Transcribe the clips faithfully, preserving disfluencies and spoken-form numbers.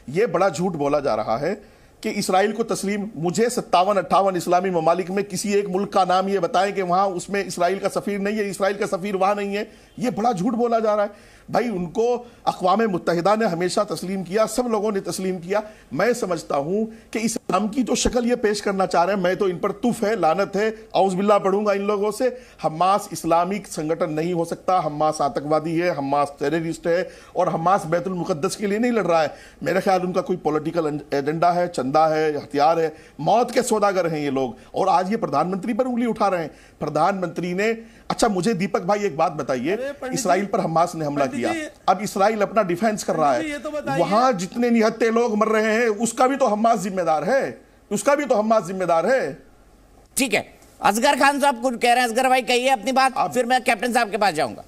ये बड़ा झूठ बोला जा रहा है कि इसराइल को तस्लीम, मुझे सत्तावन अट्ठावन इस्लामी ममालिक में किसी एक मुल्क का नाम ये बताएं कि वहां उसमें इसराइल का सफीर नहीं है, इसराइल का सफीर वहां नहीं है। ये बड़ा झूठ बोला जा रहा है भाई। उनको अक़वाम मुत्तहिदा ने हमेशा तस्लीम किया, सब लोगों ने तस्लीम किया। मैं समझता हूं कि इस्लाम की जो शक्ल ये पेश करना चाह रहे हैं, मैं तो इन पर तुफ है, लानत है, औज़ बिल्लाह पढ़ूंगा इन लोगों से। हमास इस्लामिक संगठन नहीं हो सकता, हमास आतंकवादी है, हमास टेररिस्ट है, और हमास बैतुल मुक़द्दस के लिए नहीं लड़ रहा है। मेरे ख्याल उनका कोई पॉलिटिकल एजेंडा है, चंदा है, हथियार है, मौत के सौदागर हैं ये लोग। और आज ये प्रधानमंत्री पर उंगली उठा रहे हैं। प्रधानमंत्री ने, अच्छा मुझे दीपक भाई एक बात बताइए, इसराइल पर हमास ने हमला किया, अब इसराइल अपना डिफेंस कर रहा है, तो वहां जितने निहत्थे लोग मर रहे हैं उसका भी तो हमास जिम्मेदार है, उसका भी तो हमास जिम्मेदार है। ठीक है, असगर खान साहब कुछ कह रहे हैं। असगर भाई कहिए अपनी बात, फिर मैं कैप्टन साहब के पास जाऊंगा।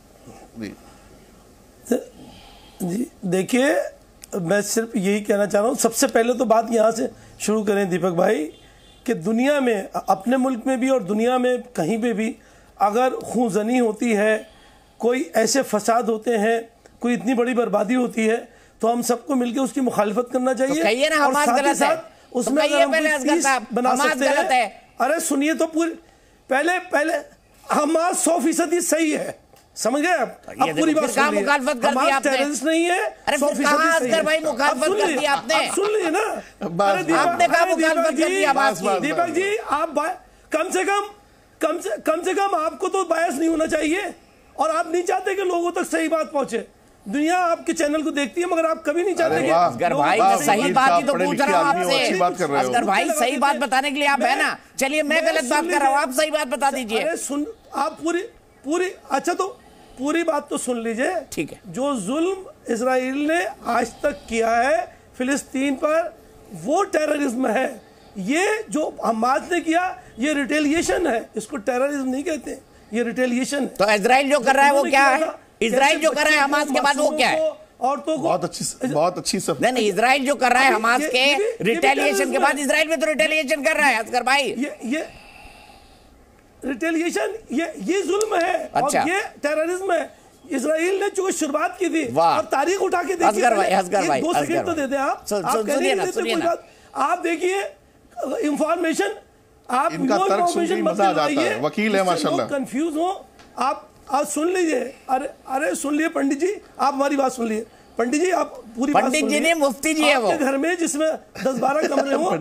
जी देखिए, मैं सिर्फ यही कहना चाह रहा हूं, सबसे पहले तो बात यहां से शुरू करें दीपक भाई, कि दुनिया में, अपने मुल्क में भी और दुनिया में कहीं पे भी अगर खूंजनी होती है, कोई ऐसे फसाद होते हैं, कोई इतनी बड़ी बर्बादी होती है, तो हम सबको मिलकर उसकी मुखालिफत करना चाहिए। तो कहिए ना हमास गलत है, उसमें तो कहिए पहले असगर साहब हमास गलत है। अरे सुनिए तो पूरी, पहले पहले हमास सौ फीसदी सही है, समझ गए आप? अब पूरी बात कहां मुखालफत कर दी आपने? टेररिस्ट नहीं है। अरे कहां असगर भाई मुखालफत कर दी आपने? सुन लीजिए ना, आपने कहा मुखालफत कर दी हमास की। दीपक जी, आप कम से कम कम से कम से कम आपको तो बायस नहीं होना चाहिए, और आप नहीं चाहते कि लोगों तक सही बात पहुंचे। दुनिया आपके चैनल को देखती है, मगर आप कभी नहीं चाहते कि असगर भाई सही बात ही तो पूछ रहा हूं आपसे। असगर भाई सही बात बताने के लिए आप है ना, चलिए मैं गलत बात कर रहा हूं, आप सही बात बता दीजिए। अरे सुन, आप पूरी पूरी अच्छा तो पूरी बात तो सुन लीजिए। ठीक है, जो जुल्म इजराइल ने आज तक किया है फिलिस्तीन पर, वो टेररिज्म है। ये जो हमास ने किया, ये रिटेलिएशन है, इसको टेररिज्म नहीं कहते, ये रिटेलिएशन है। तो इजराइल जो कर रहा है वो क्या है? इजराइल जो कर रहा है हमास के बाद वो क्या है? औरतों को बहुत अच्छी बहुत अच्छी सब नहीं नहीं, इजराइल जो कर रहा है हमास के रिटेलिएशन के बाद, इजराइल में तो रिटेलिएशन कर रहा है असगर भाई। ये ये रिटेलिएशन, ये ये जुल्म है। अच्छा। और ये टेररिज्म है। इजराइल ने जो शुरुआत की थी, और तारीख उठा के देखिए, असगर भाई, असगर भाई, दो सेकंड तो दे दे आप। सुनिए ना, सुनिए ना, आप देखिए इंफॉर्मेशन, आप इनका तर्क सुन के मजा आ जाता है, वकील है माशाल्लाह। कंफ्यूज हो आप, आज सुन लीजिए। अरे अरे सुन लिए पंडित जी, आप हमारी बात सुन लिए। पंडित जी आप पूरी बात पंडित जी ने, मुफ्ती जी है वो। घर में जिसमें दस बारह कमरे हो,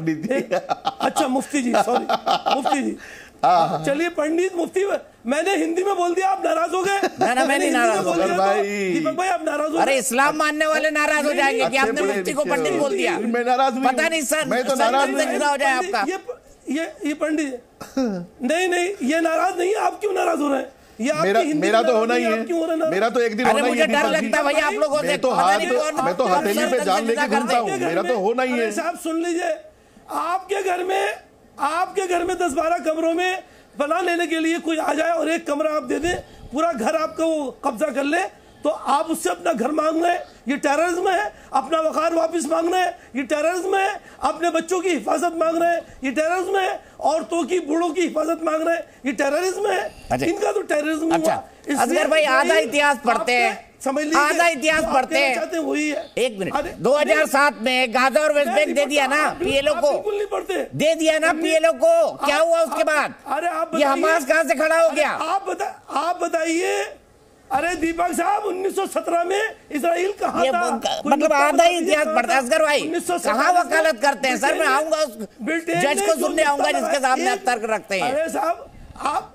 अच्छा मुफ्ती जी, सॉरी मुफ्ती जी, चलिए पंडित मुफ्ती, मैंने हिंदी में बोल दिया, आप नाराज हो गए? ना ना, मैं नहीं नाराज हो गया भाई। दीपक भाई आप नाराज हो? अरे इस्लाम मानने वाले नाराज हो जाएंगे कि आपने मुफ्ती को पंडित बोल दिया। मैं नाराज नहीं, पता नहीं सर, मैं तो नाराज नहीं हो जाए आपका। ये ये ये पंडित नहीं नहीं, ये नाराज नहीं है। आप क्यों नाराज हो रहे हैं? ये मेरा मेरा तो होना ही है, मेरा तो एक दिन होना ही है। मुझे डर लगता है भाई आप लोगों से, मैं तो हाथ, मैं तो हथेली पे जान लेके घूमता हूँ, मेरा तो होना ही है। साहब सुन लीजिए, आपके घर में आपके घर में दस बारह कमरों में बना लेने के लिए कोई आ जाए और एक कमरा आप दे दे, पूरा घर आपका वो कब्जा कर ले, तो आप उससे अपना घर मांग रहे हैं, ये टेररिज्म है। अपना वकार वापस मांग रहे हैं, ये टेररिज्म है। अपने बच्चों की हिफाजत मांग रहे हैं, ये टेररिज्म है। औरतों की, बूढ़ों की हिफाजत मांग रहे हैं, ये टेररिज्म है। अच्छा। इनका तो टेररिज्म अच्छा, असगर भाई आधा इतिहास पढ़ते हैं, समझ लीजिए, आधा इतिहास पढ़ते हैं, वही है। एक मिनट, दो हज़ार सात में गाजा और वेस्ट बैंक दे दिया ना पीएलओ को, बिल्कुल नहीं पढ़ते, दे दिया ना पीएलओ को, क्या हुआ उसके बाद? अरे आप ये हमास कहां से खड़ा हो गया? आप बता आप बताइए। अरे दीपक साहब, उन्नीस सौ सत्रह में इजराइल कहां था? मतलब आधा ही इतिहास पढ़ता है असगर भाई, कहां वकालत करते हैं? सर मैं आऊंगा उस जज को सुनने आऊंगा जिसके सामने तर्क रखते हैं। अरे साहब, आप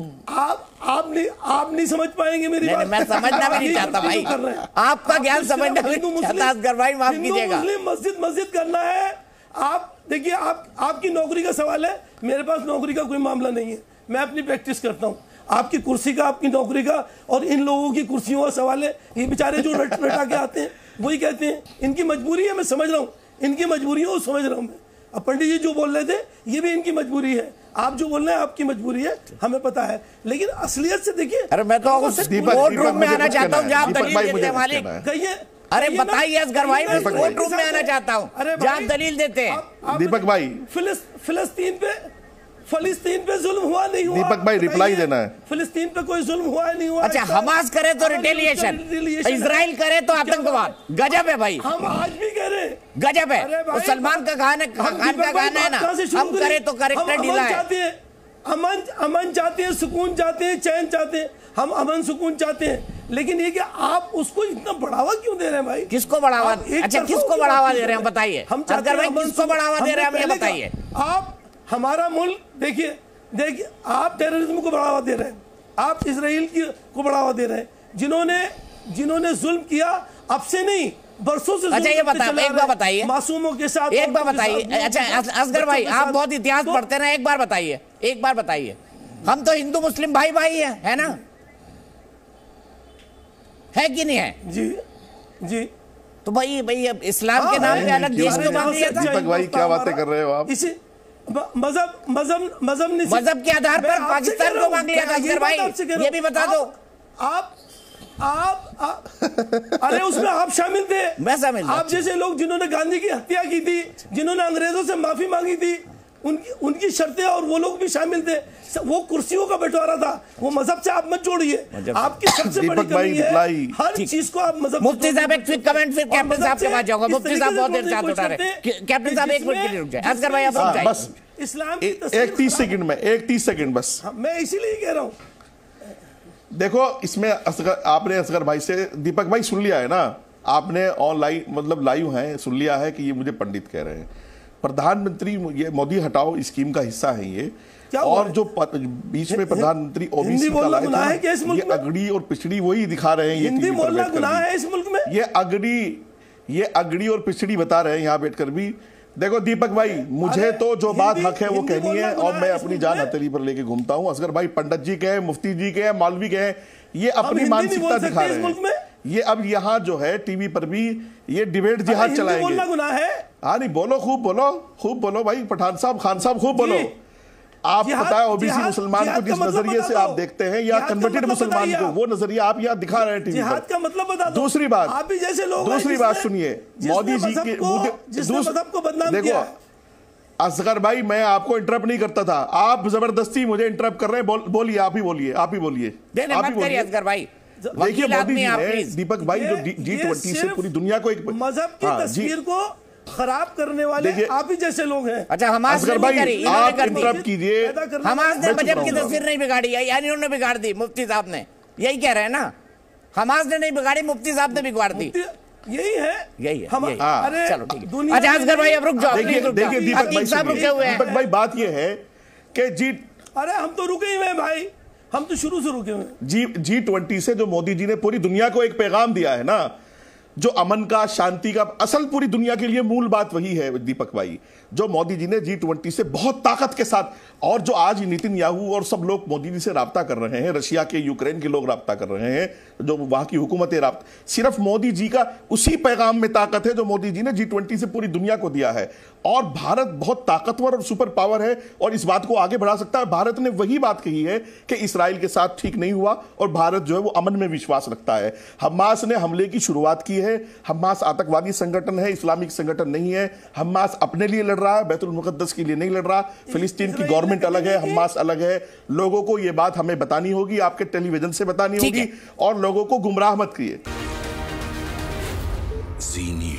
आप आप नहीं आप नहीं समझ पाएंगे मेरी बात। मैं समझना भी नहीं चाहता भाई, आपका ज्ञान समझना भी नहीं चाहता असगर भाई, माफ कीजिएगा। मस्जिद मस्जिद करना है। आप देखिए, आप आपकी नौकरी का सवाल है, मेरे पास नौकरी का कोई मामला नहीं है, मैं अपनी प्रैक्टिस करता हूँ। आपकी कुर्सी का, आपकी नौकरी का और इन लोगों की कुर्सियों का सवाल है। ये बेचारे जो रट रटा के आते हैं वही कहते हैं, इनकी मजबूरी है, मैं समझ रहा हूँ, इनकी मजबूरी है, समझ रहा हूँ मैं। अब पंडित जी जो बोल रहे थे, ये भी इनकी मजबूरी है। आप जो बोल रहे हैं आपकी मजबूरी है, हमें पता है, लेकिन असलियत से देखिए। अरे मैं तो कोर्ट रूम में आना चाहता हूँ जहाँ दलील देते हैं मालिक। कहिए, अरे बताइए असगर भाई, मैं कोर्ट रूम में आना चाहता हूँ जहाँ दलील देते हैं। दीपक भाई, फिलिस्तीन पे फिलिस्तीन पे जुल्म हुआ नहीं हुआ? दीपक भाई रिप्लाई देना है। फिलिस्तीन पे कोई जुल्म हुआ नहीं हुआ? अच्छा, हमास करे तो रिटेलिएशन, इजराइल करे तो आतंकवाद। गजब है भाई, हम आज भी कह रहे हैं गजब है। तो सलमान का गाना खान का गाना है ना, हम करे तो करेक्टर ढीला है। अमन अमन चाहते हैं, सुकून चाहते हैं, चैन चाहते हैं, हम अमन सुकून चाहते हैं, लेकिन ये कि आप उसको इतना बढ़ावा क्यों दे रहे हैं भाई? किसको बढ़ावा? अच्छा, किसको बढ़ावा दे रहे हैं बताइए? हम चाहते भाई किसको बढ़ावा दे रहे हैं हमें बताइए। आप हमारा मुल्क देखिए, देखिए आप टेररिज्म को बढ़ावा दे रहे हैं, आप इजराइल की को बढ़ावा दे रहे हैं, जिन्होंने जिन्होंने जुल्म किया अब से नहीं बरसों से। अच्छा, ये बताइए, एक बार बताइए मासूमों के साथ, एक बार बताइए। अच्छा असगर भाई, आप बहुत इतिहास पढ़ते हैं, एक बार बताइए, एक बार बताइए। हम तो हिंदू मुस्लिम भाई भाई है, है ना? है कि नहीं है? जी जी। तो भाई भाई अब इस्लाम के नाम पे अलग देश क्यों बांध दिया था? दीपक भाई क्या बातें कर रहे हो आप? इसी मजहब मजहब मजहब मजहब के आधार पर पाकिस्तान को मांग लिया था असगर भाई, ये भी बता दो। आप आप, आप अरे उसमें आप शामिल थे। मैं शामिल। आप जैसे लोग जिन्होंने गांधी की हत्या की थी, जिन्होंने अंग्रेजों से माफी मांगी थी, उनकी उनकी शर्तें और वो लोग भी शामिल थे। वो कुर्सियों का बंटवारा था, वो मजहब से आप मत जोड़िए। आपकी सबसे बड़ी कमी है हर चीज को आप मजहब। मुफ्ती साहब एक क्विक कमेंट, फिर कैप्टन साहब के पास जाऊंगा। मुफ्ती साहब बहुत देर से हाथ उठा रहे हैं। कैप्टन साहब एक मिनट के लिए रुक जाए। असगर भाई आप रुक जाइए बस। इस्लाम एक तीस सेकंड में, एक तीस सेकंड बस। मैं इसीलिए कह रहा हूँ, देखो इसमें असगर, आपने असगर भाई से, दीपक भाई सुन लिया है ना आपने, ऑनलाइन मतलब लाइव है, सुन लिया है कि ये मुझे पंडित कह रहे हैं। प्रधानमंत्री ये मोदी हटाओ स्कीम का हिस्सा है ये, और जो बीच में प्रधानमंत्री ओबीसी का लाए थे, ये अगड़ी और पिछड़ी वही दिखा रहे हैं। ये हिंदी बोलना गुनाह है इस मुल्क में? ये अगड़ी ये अगड़ी और पिछड़ी बता रहे हैं यहाँ बैठकर भी। देखो दीपक भाई, मुझे तो जो बात हक है वो कहनी है, और मैं अपनी जान हथेली पर लेके घूमता हूँ। असगर भाई पंडित जी के हैं, मुफ्ती जी के हैं, मौलवी के हैं, ये अपनी मानसिकता दिखा रहे हैं। ये अब यहाँ जो है टीवी पर भी ये डिबेट जिहाद चलाएंगे। हाँ नहीं, बोलो, खूब बोलो, खूब बोलो भाई पठान साहब, खान साहब, खूब बोलो। आप पता है ओबीसी मुसलमान को जिस नजरिए से आप देखते हैं, या कन्वर्टेड मुसलमान को, वो नजरिया आप यहाँ दिखा रहे हैं टीवी पर। का मतलब बता दो। दूसरी बात, आप भी जैसे लोग दूसरी बात सुनिए, मोदी जी के देखो असगर भाई, मैं आपको इंटरप्ट नहीं करता था, आप जबरदस्ती मुझे इंटरप्ट कर रहे हैं। बोल, बोलिए, आप ही बोलिए, आप ही बोलिए, आप ही बोलिए असगर भाई। देखिए मोदी जी ने, दीपक भाई, जो जी ट्वेंटी से पूरी दुनिया को एक मजहब की तस्वीर को खराब करने वाले आप ही जैसे लोग हैं। अच्छा, हमास ने भाई आप इंटरप्ट कीजिए। हमास ने मजहब की तस्वीर नहीं बिगाड़ी, यानी उन्होंने बिगाड़ दी। मुफ्ती साहब ने यही कह रहे हैं ना, हमास ने नहीं बिगाड़ी, मुफ्ती साहब ने बिगाड़ दी। यही है, यही है, हम, यही है। अरे चलो ठीक है। अच्छा असगर भाई अब रुक जाओ। देखिए देखिए दीपक भाई साहब रुके हुए हैं। दीपक भाई बात ये है कि जी, अरे हम तो रुके हुए हैं भाई, हम तो शुरू से रुके हुए हैं। जी जी ट्वेंटी से जो मोदी जी ने पूरी दुनिया को एक पैगाम दिया है ना, जो अमन का, शांति का, असल पूरी दुनिया के लिए मूल बात वही है दीपक भाई। जो मोदी जी ने जी ट्वेंटी से बहुत ताकत के साथ, और जो आज नितिन याहू और सब लोग मोदी जी से राब्ता कर रहे हैं, रशिया के, यूक्रेन के लोग राब्ता कर रहे हैं, जो वहां की हुकूमत राब्ता, सिर्फ मोदी जी का उसी पैगाम में ताकत है जो मोदी जी ने जी ट्वेंटी से पूरी दुनिया को दिया है। और भारत बहुत ताकतवर और सुपर पावर है और इस बात को आगे बढ़ा सकता है। भारत ने वही बात कही है कि इसराइल के साथ ठीक नहीं हुआ और भारत जो है वो अमन में विश्वास रखता है। हमास ने हमले की शुरुआत की है। हमास आतंकवादी संगठन है, इस्लामिक संगठन नहीं है। हमास अपने लिए लड़ रहा है, बैतुल मुकद्दस के लिए नहीं लड़ रहा। फिलिस्तीन की गवर्नमेंट अलग है, हमास अलग है। लोगों को यह बात हमें बतानी होगी, आपके टेलीविजन से बतानी होगी, और लोगों को गुमराह मत किए।